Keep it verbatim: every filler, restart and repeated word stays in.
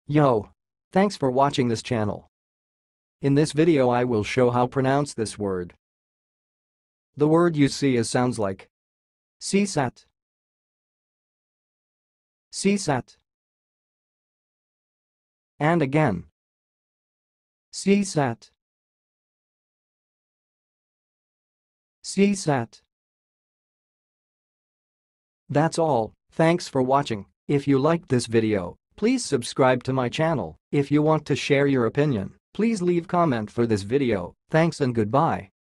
Yo! Thanks for watching this channel. In this video I will show how pronounce this word. The word you see is sounds like Seasat, Seasat, and again Seasat, Seasat. That's all. Thanks for watching. If you liked this video, please subscribe to my channel. If you want to share your opinion, please leave comment for this video. Thanks and goodbye.